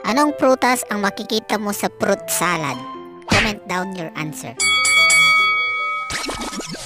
Anong prutas ang makikita mo sa fruit salad? Comment down your answer.